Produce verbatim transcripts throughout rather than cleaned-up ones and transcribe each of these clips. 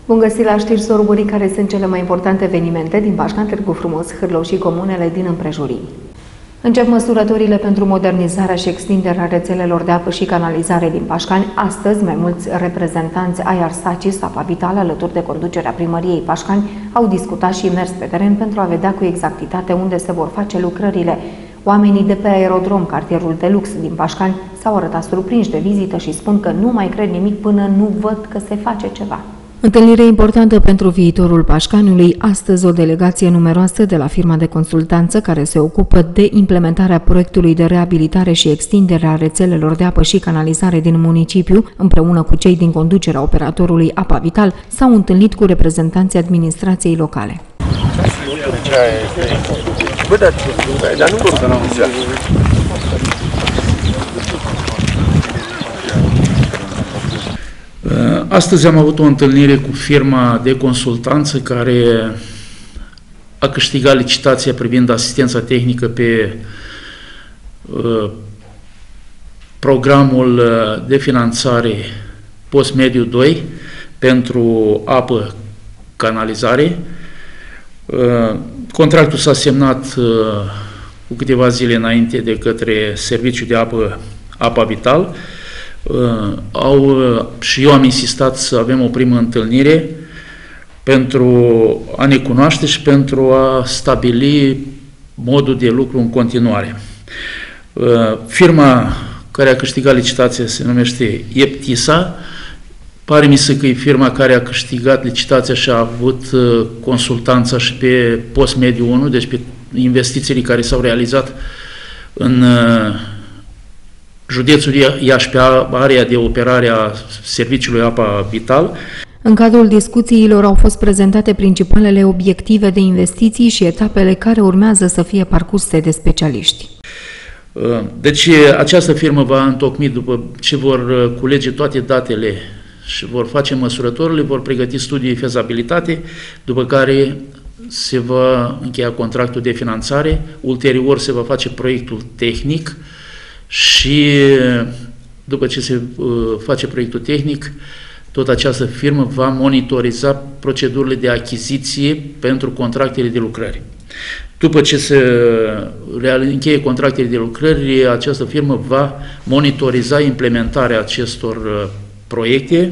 Bun găsit la știri, să urmărim care sunt cele mai importante evenimente din Pașcani, Târgu Frumos, Hârlău și comunele din împrejurim. Încep măsurătorile pentru modernizarea și extinderea rețelelor de apă și canalizare din Pașcani. Astăzi, mai mulți reprezentanți ai Arsacis, Apa Vitală, alături de conducerea primăriei Pașcani, au discutat și mers pe teren pentru a vedea cu exactitate unde se vor face lucrările. Oamenii de pe Aerodrom, cartierul de lux din Pașcani, s-au arătat surprinși de vizită și spun că nu mai cred nimic până nu văd că se face ceva. Întâlnire importantă pentru viitorul Pașcaniului. Astăzi o delegație numeroasă de la firma de consultanță care se ocupă de implementarea proiectului de reabilitare și extindere a rețelelor de apă și canalizare din municipiu, împreună cu cei din conducerea operatorului Apa Vital, s-au întâlnit cu reprezentanții administrației locale. Astăzi am avut o întâlnire cu firma de consultanță care a câștigat licitația privind asistența tehnică pe uh, programul de finanțare post-mediu doi pentru apă, canalizare. Uh, contractul s-a semnat uh, cu câteva zile înainte de către Serviciul de Apă, Apa Vital. Uh, au, uh, și eu am insistat să avem o primă întâlnire pentru a ne cunoaște și pentru a stabili modul de lucru în continuare. Uh, firma care a câștigat licitația se numește Eptisa. Pare mi se că e firma care a câștigat licitația și a avut uh, consultanța și pe post-mediu unu, deci pe investițiile care s-au realizat în uh, județul Iași, pe area de operare a Serviciului Apa Vital. În cadrul discuțiilor au fost prezentate principalele obiective de investiții și etapele care urmează să fie parcurse de specialiști. Deci această firmă va întocmi, după ce vor culege toate datele și vor face măsurătorile, vor pregăti studii de fezabilitate, după care se va încheia contractul de finanțare, ulterior se va face proiectul tehnic și după ce se uh, face proiectul tehnic, tot această firmă va monitoriza procedurile de achiziție pentru contractele de lucrări. După ce se încheie contractele de lucrări, această firmă va monitoriza implementarea acestor uh, proiecte,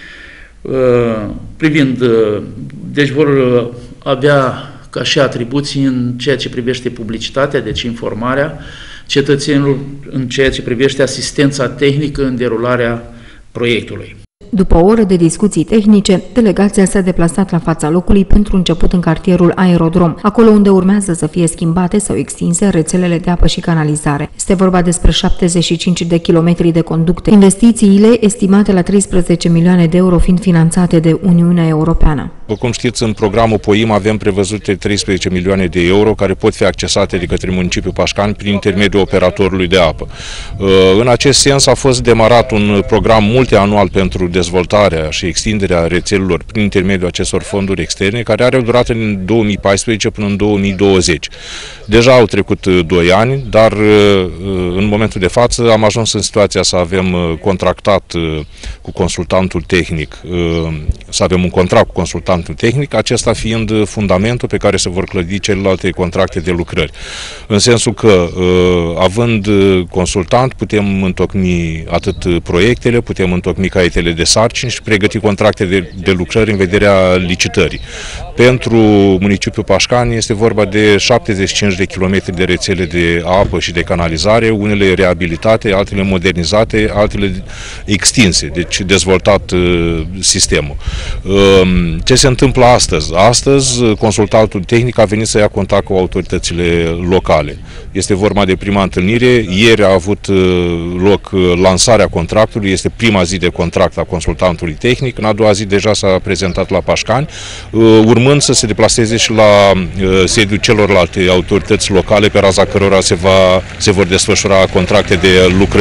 uh, privind, uh, deci vor avea ca și atribuții în ceea ce privește publicitatea, deci informarea cetățenilor în ceea ce privește asistența tehnică în derularea proiectului. După o oră de discuții tehnice, delegația s-a deplasat la fața locului pentru început în cartierul Aerodrom, acolo unde urmează să fie schimbate sau extinse rețelele de apă și canalizare. Este vorba despre șaptezeci și cinci de kilometri de conducte, investițiile estimate la treisprezece milioane de euro fiind finanțate de Uniunea Europeană. După cum știți, în programul POIM avem prevăzute treisprezece milioane de euro care pot fi accesate de către municipiul Pașcani prin intermediul operatorului de apă. În acest sens a fost demarat un program multianual pentru dezvoltarea și extinderea rețelelor prin intermediul acestor fonduri externe, care are o durată din două mii paisprezece până în două mii douăzeci. Deja au trecut doi ani, dar în momentul de față am ajuns în situația să avem contractat cu consultantul tehnic, să avem un contract cu consultantul tehnic, acesta fiind fundamentul pe care se vor clădi celelalte contracte de lucrări. În sensul că, având consultant, putem întocmi atât proiectele, putem întocmi caietele de sarcini și pregăti contracte de, de lucrări în vederea licitării. Pentru municipiul Pașcani este vorba de șaptezeci și cinci de kilometri de rețele de apă și de canalizare, unele reabilitate, altele modernizate, altele extinse, deci dezvoltat uh, sistemul. Uh, ce se întâmplă astăzi? Astăzi consultantul tehnic a venit să ia contact cu autoritățile locale. Este vorba de prima întâlnire, ieri a avut uh, loc uh, lansarea contractului, este prima zi de contract a consultantului tehnic, în a doua zi deja s-a prezentat la Pașcani, urmând să se deplaseze și la sediul celorlalte autorități locale pe raza cărora se, va, se vor desfășura contracte de lucrări.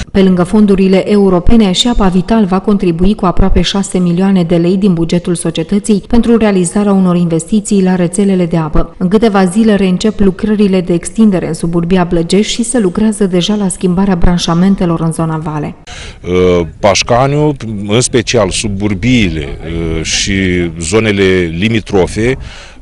Pe lângă fondurile europene, și Apa Vital va contribui cu aproape șase milioane de lei din bugetul societății pentru realizarea unor investiții la rețelele de apă. În câteva zile reîncep lucrările de extindere în suburbia Blăgești și se lucrează deja la schimbarea branșamentelor în zona Vale. Pașcaniu, în special suburbiile și zonele limitrofe,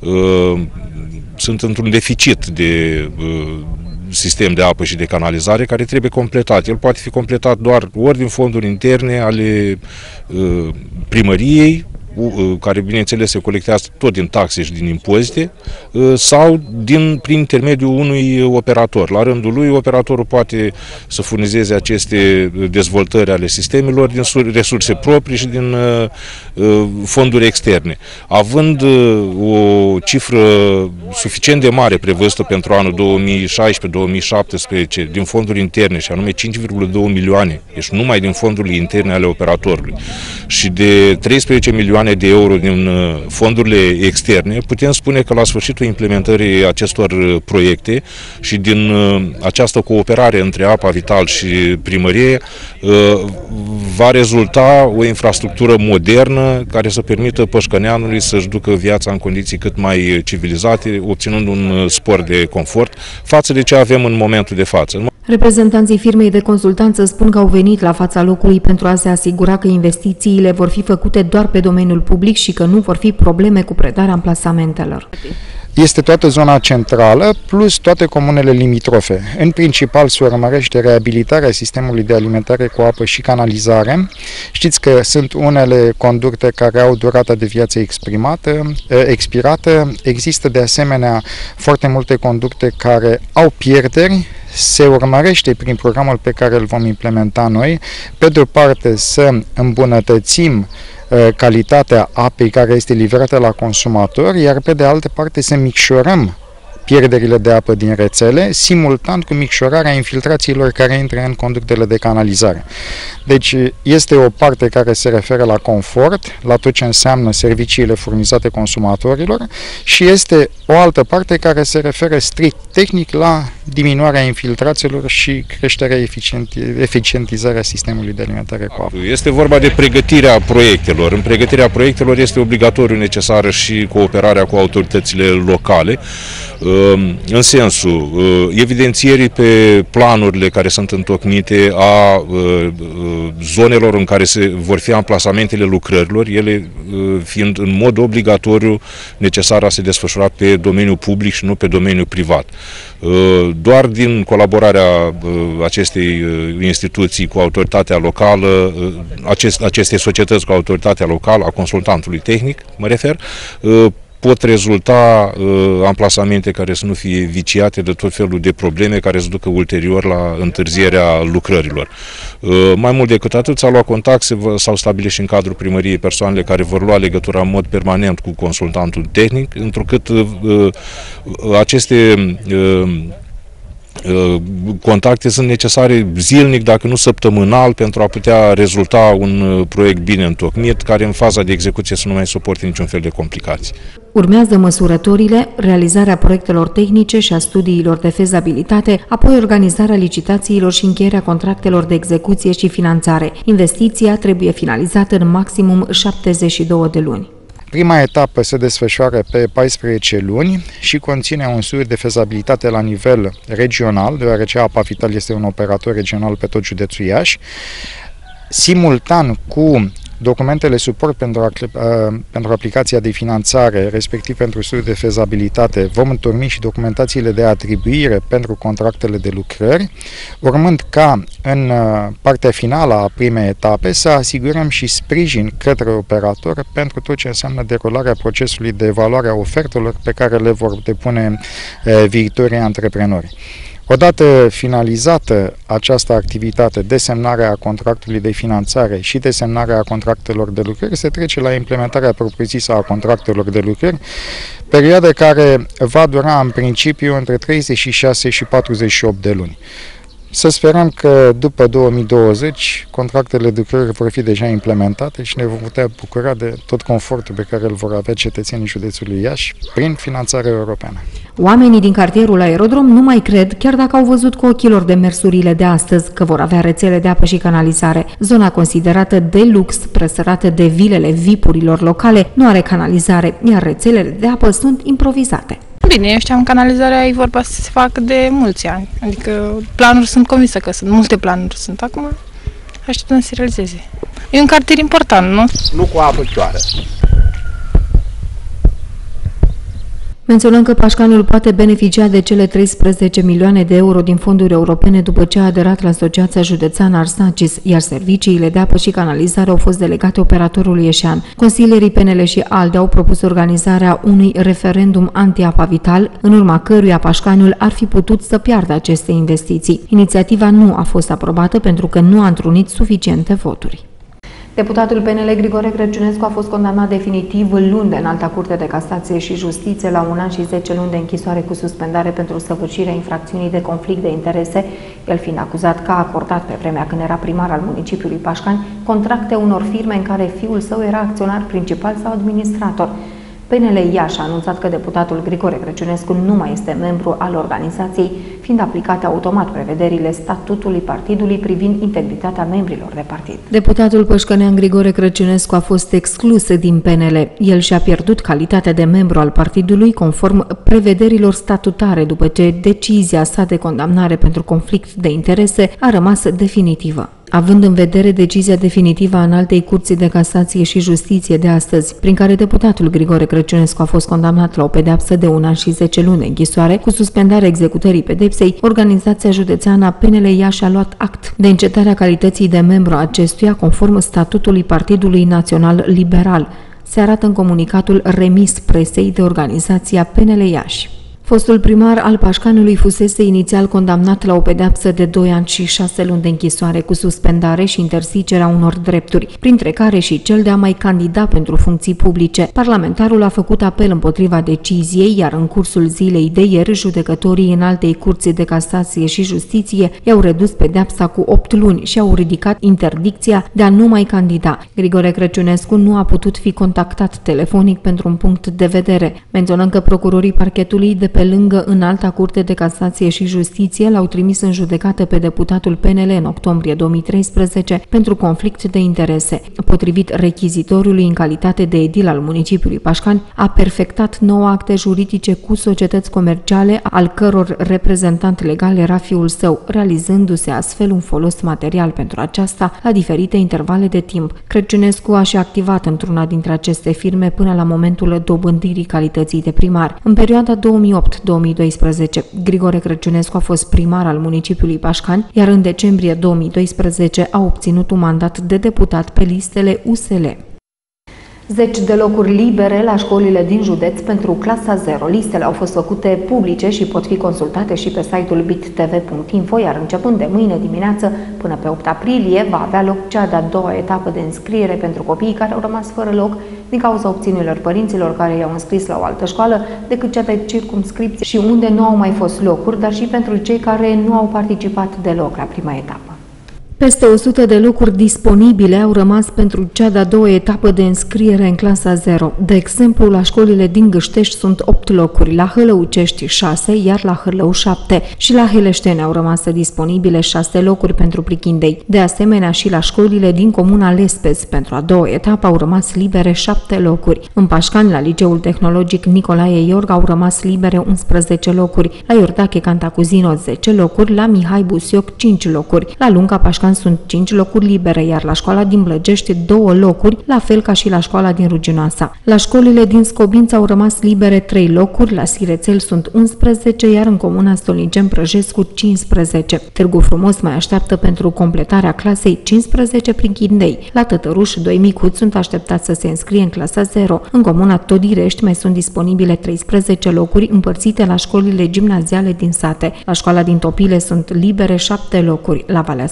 sunt într-un deficit de sistem de apă și de canalizare care trebuie completat. El poate fi completat doar ori din fonduri interne ale primăriei, care bineînțeles se colectează tot din taxe și din impozite, sau din, prin intermediul unui operator. La rândul lui, operatorul poate să furnizeze aceste dezvoltări ale sistemelor din resurse proprii și din fonduri externe. Având o cifră suficient de mare prevăzută pentru anul două mii șaisprezece două mii șaptesprezece din fonduri interne, și anume cinci virgulă doi milioane, deci numai din fondurile interne ale operatorului, și de treisprezece milioane de euro din fondurile externe, putem spune că la sfârșitul implementării acestor proiecte și din această cooperare între Apa Vital și primărie va rezulta o infrastructură modernă care să permită pășcăneanului să-și ducă viața în condiții cât mai civilizate, obținând un spor de confort față de ce avem în momentul de față. Reprezentanții firmei de consultanță spun că au venit la fața locului pentru a se asigura că investițiile vor fi făcute doar pe domeniul public și că nu vor fi probleme cu predarea amplasamentelor. Este toată zona centrală, plus toate comunele limitrofe. În principal se urmărește reabilitarea sistemului de alimentare cu apă și canalizare. Știți că sunt unele conducte care au durata de viață exprimată, expirată. Există de asemenea foarte multe conducte care au pierderi. Se urmărește prin programul pe care îl vom implementa noi, pe de o parte să îmbunătățim calitatea apei care este livrată la consumator, iar pe de altă parte să micșorăm pierderile de apă din rețele, simultan cu micșorarea infiltrațiilor care intră în conductele de canalizare. Deci este o parte care se referă la confort, la tot ce înseamnă serviciile furnizate consumatorilor, și este o altă parte care se referă strict tehnic la diminuarea infiltrațiilor și creșterea eficientizarea sistemului de alimentare cu apă. Este vorba de pregătirea proiectelor. În pregătirea proiectelor este obligatoriu necesară și cooperarea cu autoritățile locale, în sensul evidențierii pe planurile care sunt întocmite a zonelor în care se vor fi amplasamentele lucrărilor, ele fiind în mod obligatoriu necesar a se desfășura pe domeniul public și nu pe domeniul privat. Doar din colaborarea acestei instituții cu autoritatea locală, acestei societăți cu autoritatea locală, a consultantului tehnic, mă refer, pot rezulta uh, amplasamente care să nu fie viciate de tot felul de probleme care să ducă ulterior la întârzierea lucrărilor. Uh, mai mult decât atât, s-a luat contact, s-au stabilit și în cadrul primăriei persoanele care vor lua legătura în mod permanent cu consultantul tehnic, întrucât uh, uh, aceste uh, contacte sunt necesare zilnic, dacă nu săptămânal, pentru a putea rezulta un proiect bine întocmit, care în faza de execuție să nu mai suporte niciun fel de complicații. Urmează măsurătorile, realizarea proiectelor tehnice și a studiilor de fezabilitate, apoi organizarea licitațiilor și încheierea contractelor de execuție și finanțare. Investiția trebuie finalizată în maximum șaptezeci și două de luni. Prima etapă se desfășoară pe paisprezece luni și conține un studiu de fezabilitate la nivel regional, deoarece Apa Vital este un operator regional pe tot județul Iași. Simultan cu documentele suport pentru, pentru aplicația de finanțare, respectiv pentru studiul de fezabilitate, vom întocmi și documentațiile de atribuire pentru contractele de lucrări, urmând ca în partea finală a primei etape să asigurăm și sprijin către operator pentru tot ce înseamnă derularea procesului de evaluare a ofertelor pe care le vor depune viitorii antreprenori. Odată finalizată această activitate, desemnarea contractului de finanțare și desemnarea contractelor de lucrări, se trece la implementarea propriu-zisă a contractelor de lucrări, perioadă care va dura în principiu între treizeci și șase și patruzeci și opt de luni. Să sperăm că după două mii douăzeci contractele de lucrări vor fi deja implementate și ne vom putea bucura de tot confortul pe care îl vor avea cetățenii județului Iași prin finanțarea europeană. Oamenii din cartierul Aerodrom nu mai cred, chiar dacă au văzut cu ochii lor demersurile de astăzi, că vor avea rețele de apă și canalizare. Zona considerată de lux, presărată de vilele V I P-urilor locale, nu are canalizare, iar rețelele de apă sunt improvizate. Bine, eu știam, canalizarea e vorba să se facă de mulți ani. Adică planuri, sunt convinsă că sunt, multe planuri sunt acum, așteptăm să se realizeze. E un cartier important, nu? Nu cu apă cioară. Menționăm că Pașcanul poate beneficia de cele treisprezece milioane de euro din fonduri europene după ce a aderat la Asociația Județeană Arsacis, iar serviciile de apă și canalizare au fost delegate operatorului ieșean. Consilierii P N L și ALDE au propus organizarea unui referendum anti-apa vital, în urma căruia Pașcanul ar fi putut să piardă aceste investiții. Inițiativa nu a fost aprobată pentru că nu a întrunit suficiente voturi. Deputatul P N L Grigore Crăciunescu a fost condamnat definitiv luni de Înalta Curte de Casație și Justiție la un an și zece luni de închisoare cu suspendare pentru săvârșirea infracțiunii de conflict de interese, el fiind acuzat că a acordat pe vremea când era primar al municipiului Pașcani contracte unor firme în care fiul său era acționar principal sau administrator. P N L Iași a anunțat că deputatul Grigore Crăciunescu nu mai este membru al organizației, fiind aplicate automat prevederile statutului partidului privind integritatea membrilor de partid. Deputatul pășcănean Grigore Crăciunescu a fost exclus din P N L. El și-a pierdut calitatea de membru al partidului conform prevederilor statutare după ce decizia sa de condamnare pentru conflict de interese a rămas definitivă. Având în vedere decizia definitivă a Înaltei Curții de Casație și Justiție de astăzi, prin care deputatul Grigore Crăciunescu a fost condamnat la o pedeapsă de un an și zece luni de închisoare, cu suspendarea executării pedepsei, organizația județeană P N L Iași a luat act de încetarea calității de membru a acestuia conform statutului Partidului Național Liberal, se arată în comunicatul remis presei de organizația P N L Iași. Fostul primar al Pașcanului fusese inițial condamnat la o pedeapsă de doi ani și șase luni de închisoare cu suspendare și interzicerea unor drepturi, printre care și cel de a mai candida pentru funcții publice. Parlamentarul a făcut apel împotriva deciziei, iar în cursul zilei de ieri, judecătorii Înaltei Curții de Casație și Justiție i-au redus pedeapsa cu opt luni și au ridicat interdicția de a nu mai candida. Grigore Crăciunescu nu a putut fi contactat telefonic pentru un punct de vedere. Menționăm că procurorii parchetului de pe lângă Înalta Curte de Casație și Justiție l-au trimis în judecată pe deputatul P N L în octombrie două mii treisprezece pentru conflict de interese. Potrivit rechizitoriului, în calitate de edil al municipiului Pașcani, a perfectat nouă acte juridice cu societăți comerciale, al căror reprezentant legal era fiul său, realizându-se astfel un folos material pentru aceasta la diferite intervale de timp. Crăciunescu a și activat într-una dintre aceste firme până la momentul dobândirii calității de primar. În perioada două mii opt două mii doisprezece, Grigore Crăciunescu a fost primar al municipiului Pașcani, iar în decembrie două mii doisprezece a obținut un mandat de deputat pe listele U S L. Zeci de locuri libere la școlile din județ pentru clasa zero. Listele au fost făcute publice și pot fi consultate și pe site-ul bittv punct info, iar începând de mâine dimineață până pe opt aprilie va avea loc cea de-a doua etapă de înscriere pentru copiii care au rămas fără loc din cauza opțiunilor părinților care i-au înscris la o altă școală decât cea de circumscripție și unde nu au mai fost locuri, dar și pentru cei care nu au participat deloc la prima etapă. Peste o sută de locuri disponibile au rămas pentru cea de-a doua etapă de înscriere în clasa zero. De exemplu, la școlile din Gâștești sunt opt locuri, la Hălăucești șase, iar la Hârlău șapte și la Heleșteni au rămas disponibile șase locuri pentru Prichindei. De asemenea, și la școlile din comuna Lespez pentru a doua etapă au rămas libere șapte locuri. În Pașcani, la Liceul Tehnologic Nicolae Iorga au rămas libere unsprezece locuri, la Iordache Cantacuzino zece locuri, la Mihai Busioc cinci locuri, la Lunca Pașcani sunt cinci locuri libere, iar la școala din Blăgești două locuri, la fel ca și la școala din Ruginoasa. La școlile din Scobința au rămas libere trei locuri, la Sirețel sunt unsprezece, iar în comuna Stolnicen Prăjescu cincisprezece. Târgu Frumos mai așteaptă pentru completarea clasei cincisprezece Prichindei. La Tătăruș, doi micuți sunt așteptați să se înscrie în clasa zero. În comuna Todirești mai sunt disponibile treisprezece locuri împărțite la școlile gimnaziale din sate. La școala din Topile sunt libere șapte locuri. La Valea Seacă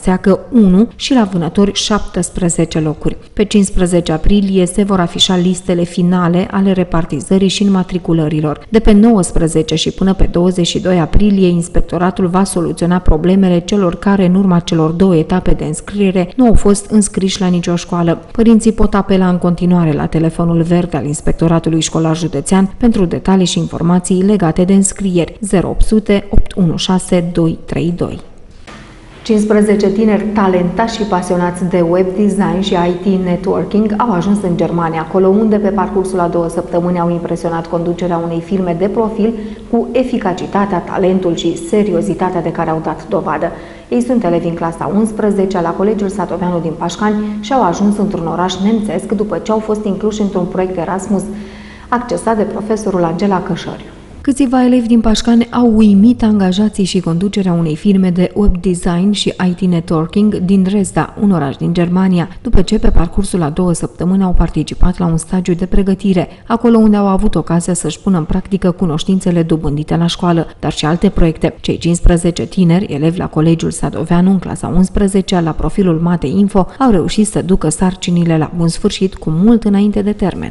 unu și la vânători șaptesprezece locuri. Pe cincisprezece aprilie se vor afișa listele finale ale repartizării și înmatriculărilor. De pe nouăsprezece și până pe douăzeci și doi aprilie, inspectoratul va soluționa problemele celor care, în urma celor două etape de înscriere, nu au fost înscriși la nicio școală. Părinții pot apela în continuare la telefonul verde al Inspectoratului Școlar Județean pentru detalii și informații legate de înscrieri zero opt zero zero opt unu șase doi trei doi. cincisprezece tineri talentați și pasionați de web design și I T networking au ajuns în Germania, acolo unde pe parcursul a două săptămâni au impresionat conducerea unei firme de profil cu eficacitatea, talentul și seriozitatea de care au dat dovadă. Ei sunt elevi în clasa a unsprezecea la Colegiul Sadoveanu din Pașcani și au ajuns într-un oraș nemțesc după ce au fost incluși într-un proiect Erasmus accesat de profesorul Angela Cășăriu. Câțiva elevi din Pașcani au uimit angajații și conducerea unei firme de web design și I T networking din Dresda, un oraș din Germania, după ce pe parcursul a două săptămâni au participat la un stagiu de pregătire, acolo unde au avut ocazia să-și pună în practică cunoștințele dobândite la școală, dar și alte proiecte. Cei cincisprezece tineri, elevi la Colegiul Sadoveanu în clasa a unsprezecea la profilul Mate Info, au reușit să ducă sarcinile la bun sfârșit cu mult înainte de termen.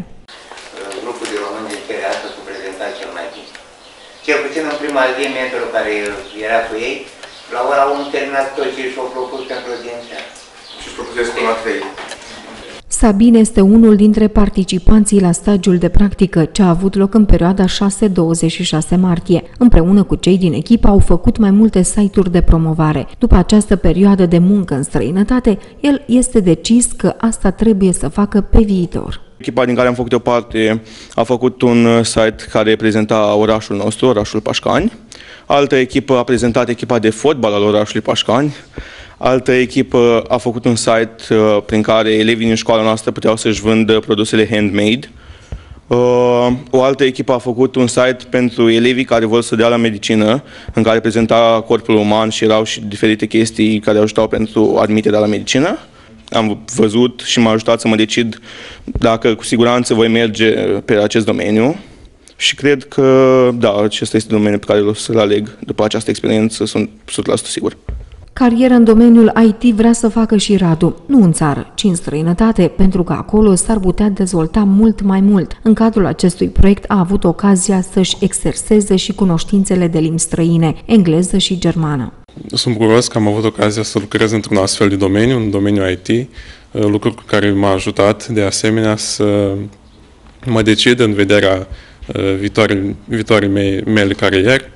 Cel puțin în prima zi, mentorul care era cu ei, la ora unu terminat tot ce și-au propus pentru audiența. Și propuneți până la trei. Sabin este unul dintre participanții la stagiul de practică, ce a avut loc în perioada șase douăzeci și șase martie. Împreună cu cei din echipă au făcut mai multe site-uri de promovare. După această perioadă de muncă în străinătate, el este decis că asta trebuie să facă pe viitor. Echipa din care am făcut o parte a făcut un site care prezenta orașul nostru, orașul Pașcani. Altă echipă a prezentat echipa de fotbal al orașului Pașcani. Altă echipă a făcut un site prin care elevii din școala noastră puteau să-și vândă produsele handmade. O altă echipă a făcut un site pentru elevii care vor să dea la medicină, în care prezenta corpul uman și erau și diferite chestii care ajutau pentru admiterea la medicină. Am văzut și m-a ajutat să mă decid dacă cu siguranță voi merge pe acest domeniu și cred că, da, acesta este domeniul pe care o să-l aleg după această experiență, sunt o sută la sută sigur. Carieră în domeniul I T vrea să facă și Radu, nu în țară, ci în străinătate, pentru că acolo s-ar putea dezvolta mult mai mult. În cadrul acestui proiect a avut ocazia să-și exerseze și cunoștințele de limbi străine, engleză și germană. Sunt bucuros că am avut ocazia să lucrez într-un astfel de domeniu, în domeniul I T, lucru care m-a ajutat de asemenea să mă decid în vederea viitoarei, viitoarei mele, mele cariere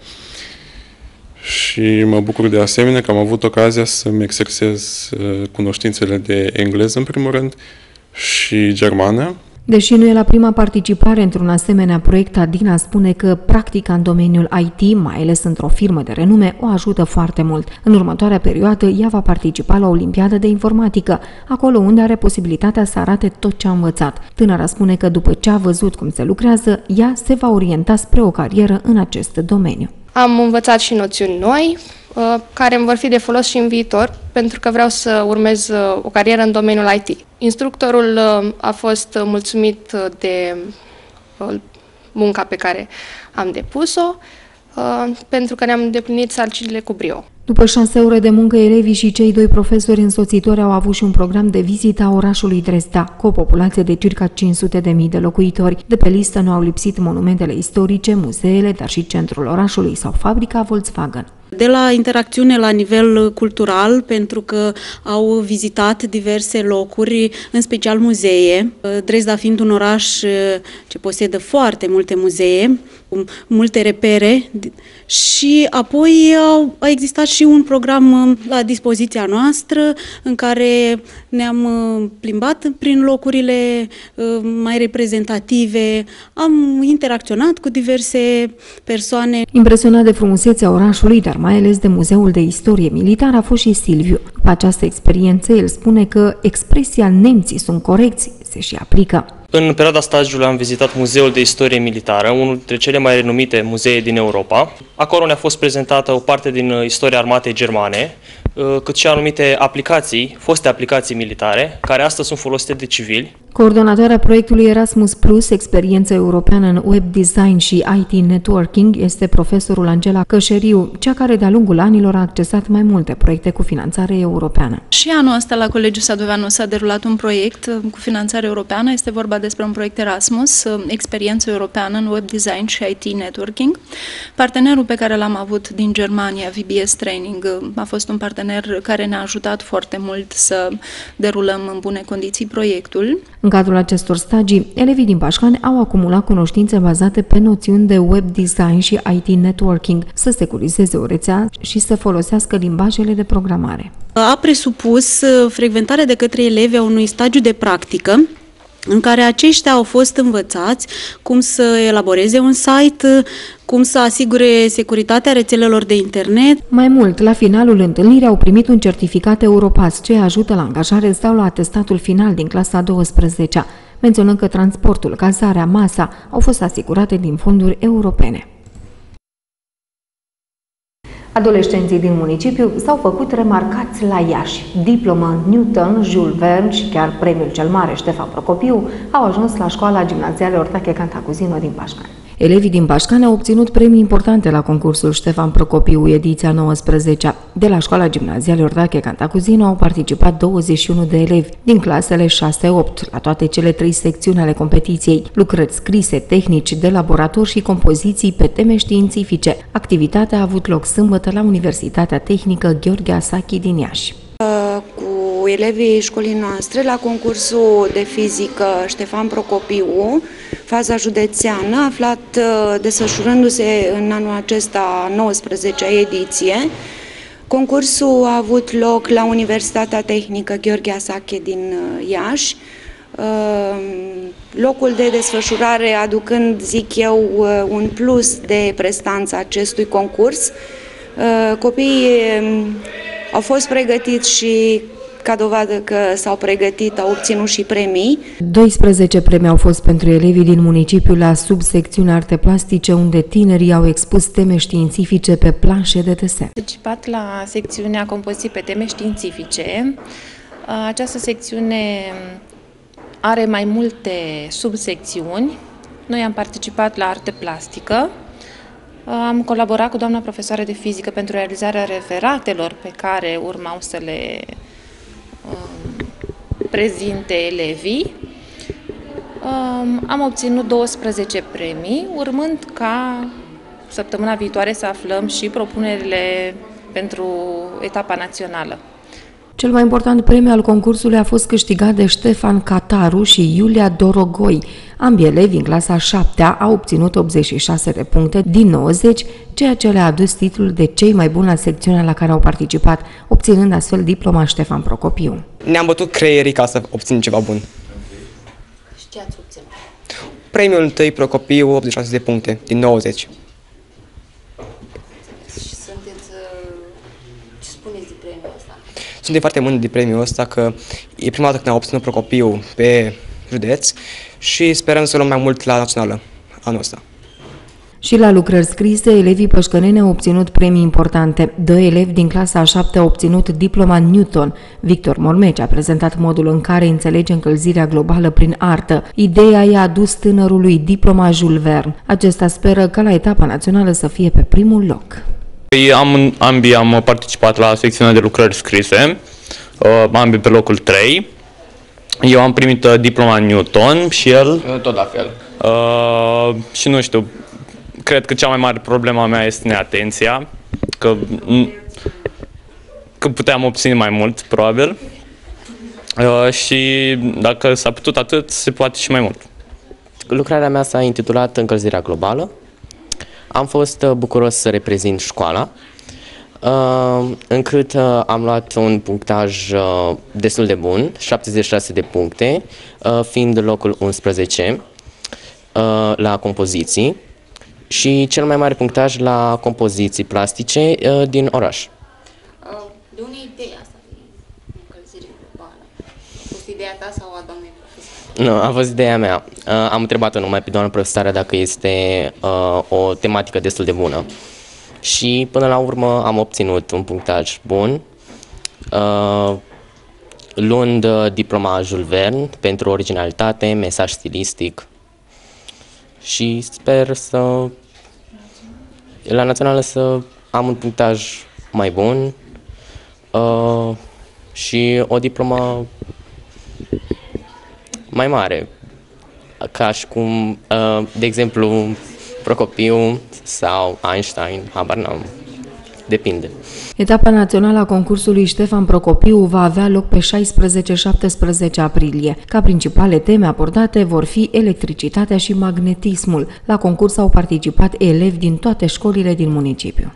și mă bucur de asemenea că am avut ocazia să-mi exersez cunoștințele de engleză în primul rând și germană. Deși nu e la prima participare într-un asemenea proiect, Adina spune că practica în domeniul I T, mai ales într-o firmă de renume, o ajută foarte mult. În următoarea perioadă, ea va participa la o olimpiadă de informatică, acolo unde are posibilitatea să arate tot ce a învățat. Tânăra spune că după ce a văzut cum se lucrează, ea se va orienta spre o carieră în acest domeniu. Am învățat și noțiuni noi, care îmi vor fi de folos și în viitor, pentru că vreau să urmez o carieră în domeniul I T. Instructorul a fost mulțumit de munca pe care am depus-o, pentru că ne-am îndeplinit sarcinile cu brio. După șase ore de muncă, elevii și cei doi profesori însoțitori au avut și un program de vizită a orașului Dresda, cu o populație de circa cinci sute de mii de locuitori. De pe listă nu au lipsit monumentele istorice, muzeele, dar și centrul orașului sau fabrica Volkswagen. De la interacțiune la nivel cultural, pentru că au vizitat diverse locuri, în special muzee, Dresda fiind un oraș ce posedă foarte multe muzee, multe repere și apoi a existat și un program la dispoziția noastră în care ne-am plimbat prin locurile mai reprezentative, am interacționat cu diverse persoane. Impresionat de frumusețea orașului, dar mai ales de Muzeul de Istorie Militară, a fost și Silviu. După această experiență, el spune că expresia "nemții sunt corecți" se și aplică. În perioada stagiului am vizitat Muzeul de Istorie Militară, unul dintre cele mai renumite muzee din Europa. Acolo ne-a fost prezentată o parte din istoria armatei germane, cât și anumite aplicații, foste aplicații militare, care astăzi sunt folosite de civili. Coordonatoarea proiectului Erasmus Plus, experiență europeană în web design și I T networking, este profesorul Angela Cășeriu, cea care de-a lungul anilor a accesat mai multe proiecte cu finanțare europeană. Și anul ăsta la Colegiul Sadoveanu s-a derulat un proiect cu finanțare europeană. Este vorba despre un proiect Erasmus, experiență europeană în web design și I T networking. Partenerul pe care l-am avut din Germania, V B S Training, a fost un partener care ne-a ajutat foarte mult să derulăm în bune condiții proiectul. În cadrul acestor stagii, elevii din Pașcani au acumulat cunoștințe bazate pe noțiuni de web design și I T networking, să securizeze o rețea și să folosească limbajele de programare. A presupus frecventarea de către elevi a unui stagiu de practică, în care aceștia au fost învățați cum să elaboreze un site, cum să asigure securitatea rețelelor de internet. Mai mult, la finalul întâlnirii au primit un certificat Europass, ce ajută la angajare sau la atestatul final din clasa a douăsprezecea, menționând că transportul, cazarea, masa au fost asigurate din fonduri europene. Adolescenții din municipiu s-au făcut remarcați la Iași. Diplomă Newton, Jules Verne și chiar premiul cel mare Ștefan Procopiu au ajuns la școala gimnazială Ortache Cantacuzino din Pașcani. Elevii din Pașcani au obținut premii importante la concursul Ștefan Procopiu, ediția nouăsprezecea. De la școala gimnazială Ortache Cantacuzino au participat douăzeci și unu de elevi din clasele șase opt la toate cele trei secțiuni ale competiției: lucrări scrise, tehnici de laborator și compoziții pe teme științifice. Activitatea a avut loc sâmbătă la Universitatea Tehnică Gheorghe Asachi din Iași. Cu elevii școlii noastre la concursul de fizică Ștefan Procopiu, faza județeană, aflat desfășurându-se în anul acesta nouăsprezecea ediție. Concursul a avut loc la Universitatea Tehnică Gheorghe Asache din Iași, locul de desfășurare aducând, zic eu, un plus de prestanță acestui concurs. Copiii au fost pregătiți și, ca dovadă că s-au pregătit, au obținut și premii. doisprezece premii au fost pentru elevii din municipiu la subsecțiunea arte plastice, unde tinerii au expus teme științifice pe planșe de desen. Am participat la secțiunea compoziții pe teme științifice. Această secțiune are mai multe subsecțiuni. Noi am participat la arte plastică. Am colaborat cu doamna profesoară de fizică pentru realizarea referatelor pe care urmau să le um, prezinte elevii. Um, am obținut douăsprezece premii, urmând ca săptămâna viitoare să aflăm și propunerile pentru etapa națională. Cel mai important premiu al concursului a fost câștigat de Ștefan Cataru și Iulia Dorogoi. Ambii elevi în clasa a șaptea au obținut optzeci și șase de puncte din nouăzeci, ceea ce le-a adus titlul de cei mai buni la secțiunea la care au participat, obținând astfel diploma Ștefan Procopiu. Ne-am bătut creierii ca să obținem ceva bun. Și ce ați obținut? Premiul întâi Procopiu, optzeci și șase de puncte din nouăzeci. Și sunteți... ce spuneți de premiul ăsta? Suntem foarte mândri de premiul ăsta, că e prima dată când am obținut Procopiu pe județ și sperăm să luăm mai mult la națională anul ăsta. Și la lucrări scrise, elevii pășcăneni au obținut premii importante. Doi elevi din clasa a șaptea au obținut diploma Newton. Victor Mormeci a prezentat modul în care înțelege încălzirea globală prin artă. Ideea i-a adus tânărului diploma Jules Verne. Acesta speră ca la etapa națională să fie pe primul loc. Am, ambii am participat la secțiunea de lucrări scrise, ambii pe locul trei. Eu am primit diploma Newton și el tot la fel. Uh, și nu știu, cred că cea mai mare problema mea este neatenția, că, că puteam obține mai mult, probabil. Uh, și dacă s-a putut atât, se poate și mai mult. Lucrarea mea s-a intitulat Încălzirea globală. Am fost bucuros să reprezint școala, uh, încât uh, am luat un punctaj uh, destul de bun, șaptezeci și șase de puncte, uh, fiind locul unsprezece uh, la compoziții și cel mai mare punctaj la compoziții plastice uh, din oraș. De unde e ideea asta de încălzire globală? A fost ideea ta sau a doamnei profesoare? Nu, a fost ideea mea. Uh, am întrebat-o numai pe doamna profesoară dacă este uh, o tematică destul de bună. Și până la urmă am obținut un punctaj bun uh, luând diploma Jules Verne pentru originalitate, mesaj stilistic și sper să la națională să am un punctaj mai bun uh, și o diplomă mai mare, ca și cum, uh, de exemplu, Procopiu sau Einstein, habar n-am, depinde. Etapa națională a concursului Ștefan Procopiu va avea loc pe șaisprezece șaptesprezece aprilie. Ca principale teme abordate vor fi electricitatea și magnetismul. La concurs au participat elevi din toate școlile din municipiu.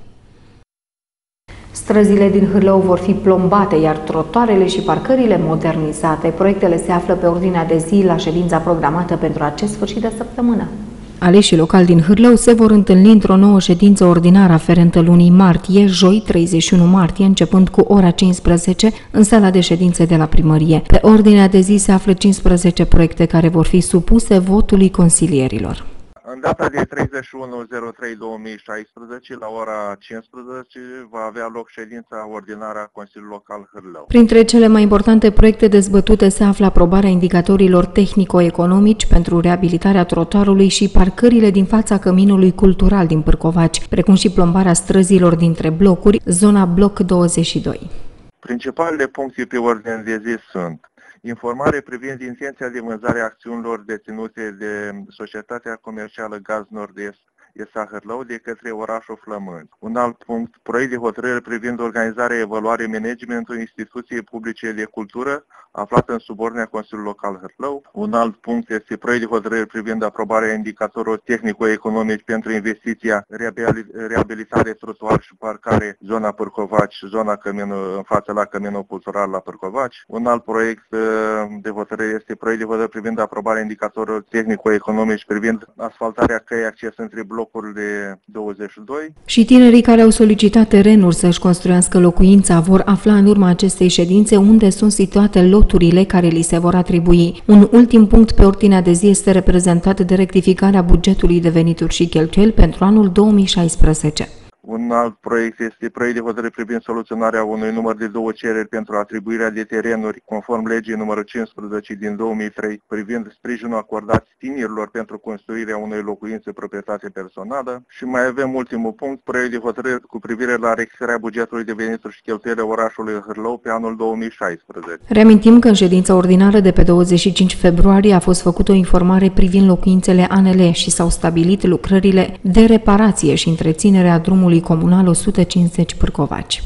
Străzile din Hârlău vor fi plombate, iar trotuarele și parcările modernizate. Proiectele se află pe ordinea de zi la ședința programată pentru acest sfârșit de săptămână. Aleșii locali din Hârlău se vor întâlni într-o nouă ședință ordinară aferentă lunii martie, joi treizeci și unu martie, începând cu ora cincisprezece, în sala de ședințe de la primărie. Pe ordinea de zi se află cincisprezece proiecte care vor fi supuse votului consilierilor. În data de treizeci și unu trei două mii șaisprezece, la ora cincisprezece, va avea loc ședința ordinară a Consiliului Local Hârlău. Printre cele mai importante proiecte dezbătute se află aprobarea indicatorilor tehnico-economici pentru reabilitarea trotuarului și parcările din fața căminului cultural din Pârcovaci, precum și plombarea străzilor dintre blocuri, zona bloc douăzeci și doi. Principalele puncte pe ordine de zi sunt: informare privind intenția de vânzare a acțiunilor deținute de Societatea Comercială Gaz Nord-Est E S A Hârlău de către orașul Flămâni. Un alt punct, proiect de hotărâre privind organizarea, evaluare, managementul instituției publice de cultură aflată în subordinea Consiliului Local Hârlău. Un alt punct este proiect de hotărâre privind aprobarea indicatorilor tehnico-economici pentru investiția reabilitare trotuar și parcare zona Pârcovaci, zona căminul, în față la Căminul Cultural la Pârcovaci. Un alt proiect de hotărâre este proiect de hotărâre privind aprobarea indicatorilor tehnico-economici privind asfaltarea căii acces între blocurile douăzeci și doi. Și tinerii care au solicitat terenuri să-și construiască locuința vor afla în urma acestei ședințe unde sunt situate loturile care li se vor atribui. Un ultim punct pe ordinea de zi este reprezentat de rectificarea bugetului de venituri și cheltuieli pentru anul două mii șaisprezece. Un alt proiect este proiect de hotărâre privind soluționarea unui număr de două cereri pentru atribuirea de terenuri conform legii numărul cincisprezece din două mii trei privind sprijinul acordat tinerilor pentru construirea unei locuințe proprietate personală. Și mai avem ultimul punct, proiect de hotărâre cu privire la rectificarea bugetului de venituri și cheltuieli orașului Hârlău pe anul două mii șaisprezece. Reamintim că în ședința ordinară de pe douăzeci și cinci februarie a fost făcută o informare privind locuințele A N L și s-au stabilit lucrările de reparație și întreținere a drumului comunal o sută cincizeci Pârcovaci.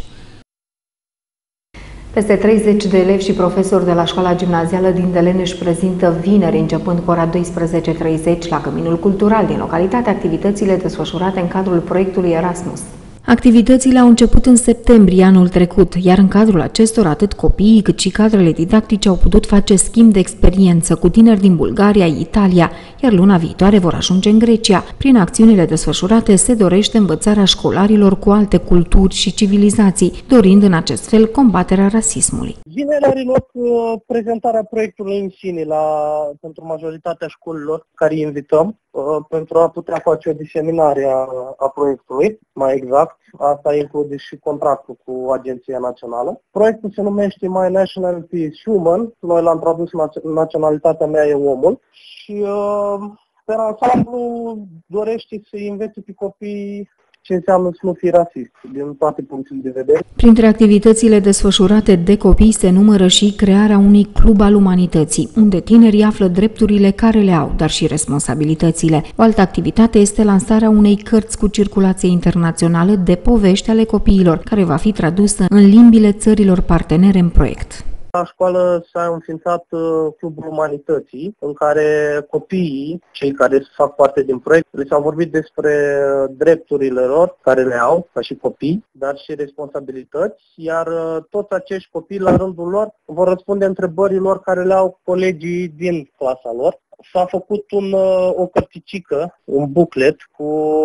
Peste treizeci de elevi și profesori de la școala gimnazială din Delene își prezintă vineri, începând cu ora douăsprezece treizeci, la Căminul Cultural din localitate, activitățile desfășurate în cadrul proiectului Erasmus. Activitățile au început în septembrie anul trecut, iar în cadrul acestora atât copiii cât și cadrele didactice au putut face schimb de experiență cu tineri din Bulgaria, Italia, iar luna viitoare vor ajunge în Grecia. Prin acțiunile desfășurate se dorește învățarea școlarilor cu alte culturi și civilizații, dorind în acest fel combaterea rasismului. Vineri are loc uh, prezentarea proiectului în sine la, pentru majoritatea școlilor care îi invităm, uh, pentru a putea face o diseminare a, a proiectului, mai exact. Asta include și contractul cu Agenția Națională. Proiectul se numește My Nationality is Human, noi l-am tradus Naționalitatea mea e omul și uh, pe ansamblu dorește să învețe pe copii ce înseamnă să nu fii rasist, din toate punctele de vedere. Printre activitățile desfășurate de copii se numără și crearea unui club al umanității, unde tinerii află drepturile care le au, dar și responsabilitățile. O altă activitate este lansarea unei cărți cu circulație internațională de povești ale copiilor, care va fi tradusă în limbile țărilor partenere în proiect. La școală s-a înființat Clubul Umanității, în care copiii, cei care fac parte din proiect, le s-a vorbit despre drepturile lor, care le au, ca și copii, dar și responsabilități, iar toți acești copii, la rândul lor, vor răspunde întrebărilor care le au colegii din clasa lor. S-a făcut un, o cărticică, un buclet cu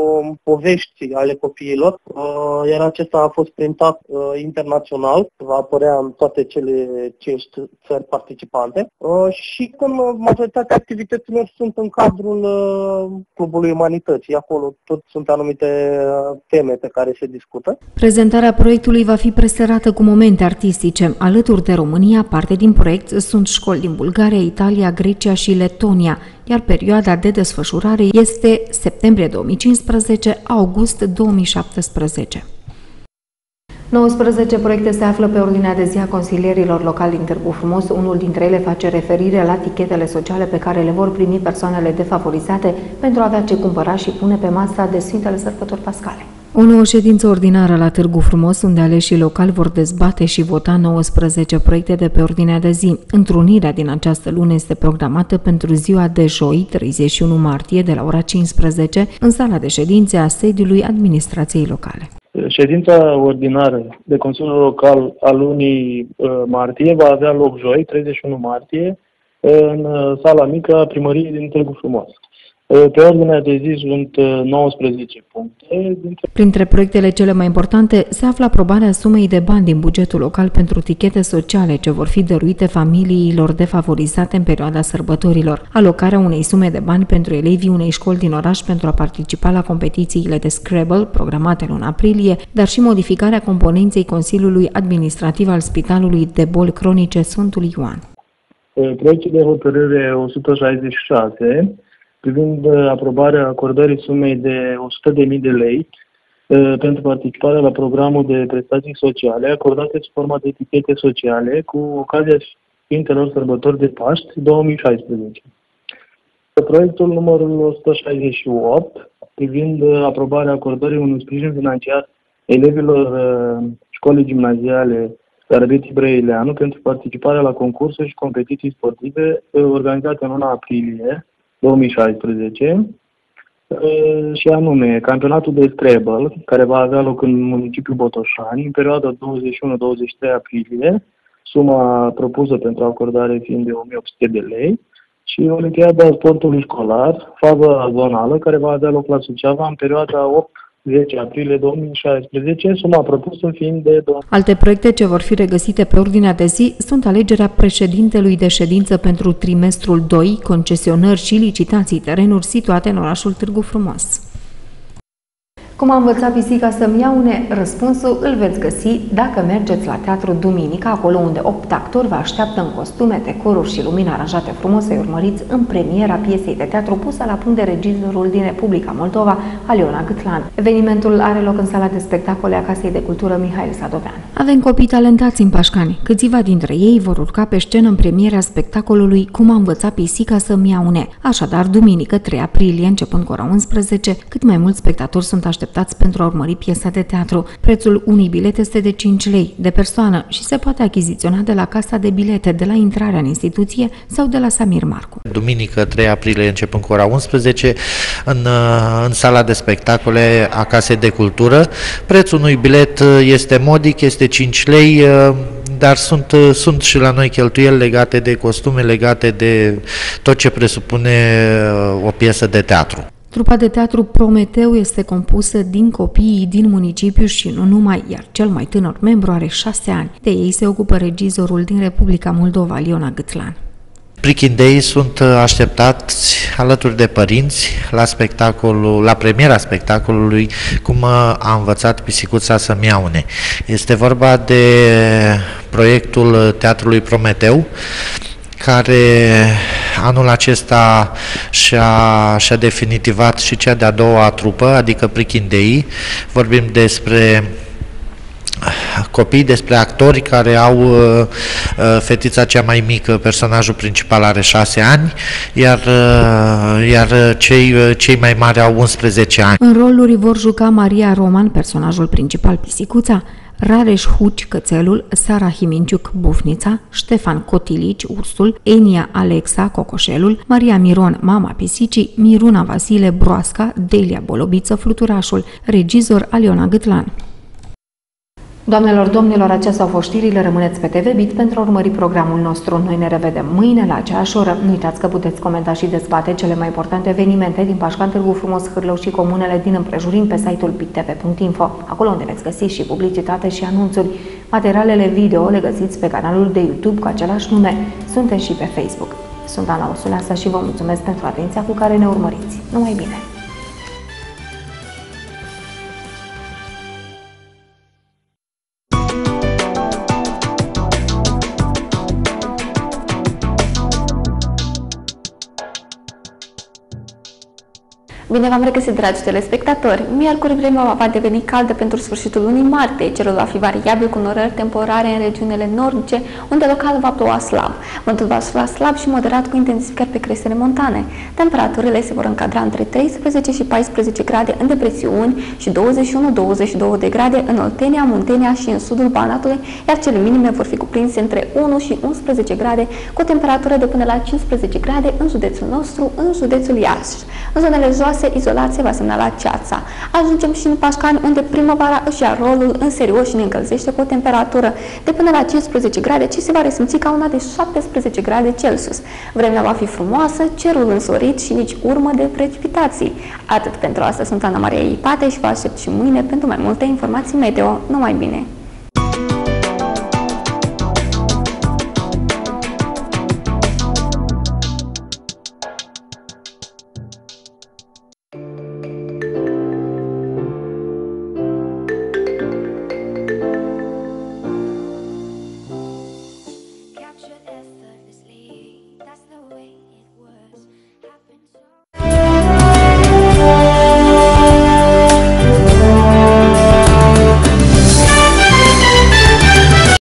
povești ale copiilor, iar acesta a fost printat internațional, va apărea în toate cele cinci țări participante și cum majoritatea activităților sunt în cadrul Clubului Umanității. Acolo tot sunt anumite teme pe care se discută. Prezentarea proiectului va fi preserată cu momente artistice. Alături de România, parte din proiect sunt școli din Bulgaria, Italia, Grecia și Letonia, iar perioada de desfășurare este septembrie două mii cincisprezece - august două mii șaptesprezece. nouăsprezece proiecte se află pe ordinea de zi a consilierilor locali din Târgu Frumos. Unul dintre ele face referire la tichetele sociale pe care le vor primi persoanele defavorizate pentru a avea ce cumpăra și pune pe masa de Sfintele Sărbători Pascale. O nouă ședință ordinară la Târgu Frumos, unde aleșii locali vor dezbate și vota nouăsprezece proiecte de pe ordinea de zi. Întrunirea din această lună este programată pentru ziua de joi, treizeci și unu martie, de la ora cincisprezece, în sala de ședințe a sediului administrației locale. Ședința ordinară de Consiliul Local a lunii martie va avea loc joi, treizeci și unu martie, în sala mică a primăriei din Târgu Frumos. Pe ordinea de zi sunt nouăsprezece puncte. Printre proiectele cele mai importante se află aprobarea sumei de bani din bugetul local pentru tichete sociale ce vor fi dăruite familiilor defavorizate în perioada sărbătorilor, alocarea unei sume de bani pentru elevii unei școli din oraș pentru a participa la competițiile de Scrabble programate în aprilie, dar și modificarea componenței Consiliului Administrativ al Spitalului de Boli Cronice Sfântul Ioan. Proiectul de hotărâre o sută șaizeci și șase privind aprobarea acordării sumei de o sută de mii de lei pentru participarea la programul de prestații sociale acordate sub forma de etichete sociale cu ocazia Sfintelor Sărbători de Paști două mii șaisprezece. Proiectul numărul o sută șaizeci și opt privind aprobarea acordării unui sprijin financiar elevilor școlii gimnaziale Darabet Brăileanu pentru participarea la concursuri și competiții sportive organizate în luna aprilie două mii șaisprezece, și anume campionatul de Scrabble, care va avea loc în municipiul Botoșani, în perioada douăzeci și unu - douăzeci și trei aprilie, suma propusă pentru acordare fiind de o mie opt sute de lei, și Olimpiada Sportului Școlar, faza zonală, care va avea loc la Suceava în perioada opt - zece aprilie două mii șaisprezece, suma propusă fiind de... Alte proiecte ce vor fi regăsite pe ordinea de zi sunt alegerea președintelui de ședință pentru trimestrul doi, concesionări și licitații terenuri situate în orașul Târgu Frumos. Cum a învățat pisica să-mi iaune? Răspunsul îl veți găsi dacă mergeți la Teatru Duminica, acolo unde opt actori vă așteaptă în costume, decoruri și lumini aranjate frumos să-i urmăriți în premiera piesei de teatru pusă la punct de regizorul din Republica Moldova, Aliona Gâtlan. Evenimentul are loc în sala de spectacole a Casei de Cultură Mihail Sadovean. Avem copii talentați în Pașcani. Câțiva dintre ei vor urca pe scenă în premiera spectacolului Cum a învățat pisica să-mi iaune. Așadar, duminică, trei aprilie, începând cu ora unsprezece, cât mai mulți spectatori sunt așteptați pentru a urmări piesa de teatru. Prețul unui bilet este de cinci lei de persoană și se poate achiziționa de la casa de bilete, de la intrarea în instituție sau de la Samir Marcu. Duminică, trei aprilie, începând cu ora unsprezece, în, în sala de spectacole a Casei de Cultură. Prețul unui bilet este modic, este cinci lei, dar sunt, sunt și la noi cheltuieli legate de costume, legate de tot ce presupune o piesă de teatru. Trupa de teatru Prometeu este compusă din copiii din municipiu și nu numai, iar cel mai tânăr membru are șase ani. De ei se ocupă regizorul din Republica Moldova, Aliona Gâtlan. Prichindei sunt așteptați alături de părinți la spectacolul, la premiera spectacolului Cum a învățat pisicuța să-mi iaune. Este vorba de proiectul Teatrului Prometeu, care anul acesta și-a, și-a definitivat și cea de-a doua trupă, adică Prichindei. Vorbim despre copii, despre actori care au uh, fetița cea mai mică, personajul principal are șase ani, iar, uh, iar cei, cei mai mari au unsprezece ani. În roluri vor juca Maria Roman, personajul principal Pisicuța, Rareș Huci, Cățelul, Sara Himinciuc, Bufnița, Ștefan Cotilici, Ursul, Enia Alexa, Cocoșelul, Maria Miron, mama pisicii, Miruna Vasile, Broasca, Delia Bolobiță, Fluturașul, regizor Aliona Gâtlan. Doamnelor, domnilor, acestea au fost știrile. Rămâneți pe T V Bit pentru a urmări programul nostru. Noi ne revedem mâine la aceeași oră. Nu uitați că puteți comenta și dezbate cele mai importante evenimente din Pașcan, Târgu Frumos, Hârlău și comunele din împrejurim pe site-ul bit t v punct info, acolo unde veți găsi și publicitate și anunțuri. Materialele video le găsiți pe canalul de YouTube cu același nume. Suntem și pe Facebook. Sunt Ana Ursuleasa și vă mulțumesc pentru atenția cu care ne urmăriți. Numai bine! Bine v-am regăsit, dragi telespectatori! Miercuri vremea va deveni caldă pentru sfârșitul lunii martie. Cerul va fi variabil cu norări temporare în regiunile nordice, unde local va ploua slab. Vântul va sufla slab și moderat cu intensificări pe crestele montane. Temperaturile se vor încadra între treisprezece și paisprezece grade în depresiuni și douăzeci și unu - douăzeci și două de grade în Oltenia, Muntenia și în sudul Banatului, iar cele minime vor fi cuprinse între unu și unsprezece grade, cu o temperatură de până la cincisprezece grade în județul nostru, în județul Iași. În zonele joase, izolație va semnala ceața. Ajungem și în Pașcani, unde primăvara își ia rolul în serios și ne încălzește cu o temperatură de până la cincisprezece grade, ce se va resimți ca una de șaptesprezece grade Celsius. Vremea va fi frumoasă, cerul însorit și nici urmă de precipitații. Atât pentru asta, sunt Ana Maria Ipate și vă aștept și mâine pentru mai multe informații meteo. Numai bine!